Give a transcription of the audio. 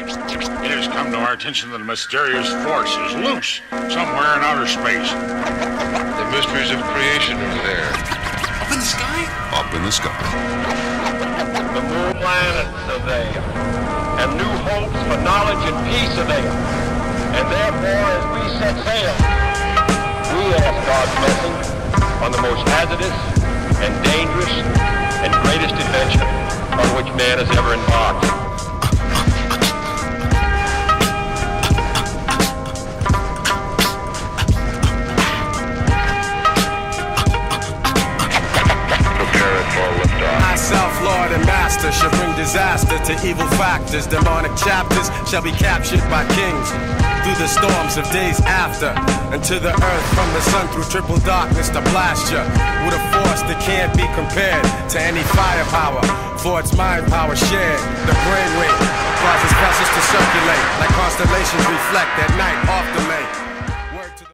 It has come to our attention that a mysterious force is loose somewhere in outer space. The mysteries of creation are there. Up in the sky? Up in the sky. The moon planets are there, and new hopes for knowledge and peace are there. And therefore, as we set sail, we ask God's blessing on the most hazardous and dangerous and greatest adventure on which man has ever embarked. Lord and master shall bring disaster to evil factors. Demonic chapters shall be captured by kings through the storms of days after, and to the earth from the sun through triple darkness to blast ya with a force that can't be compared to any firepower. For its mind power shared, the brainwave causes vessels to circulate like constellations reflect at night off